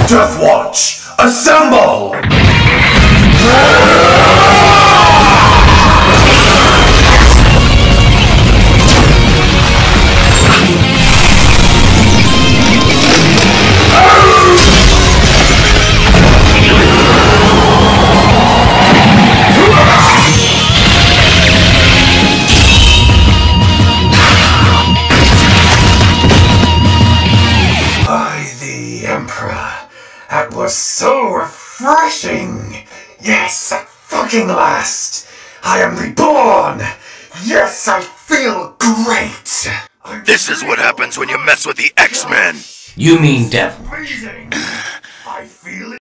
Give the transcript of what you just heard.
Deathwatch, assemble! Emperor, that was so refreshing! Yes, at fucking last! I am reborn! Yes, I feel great! This is what happens when you mess with the X-Men! You mean Deathwatch. I feel it.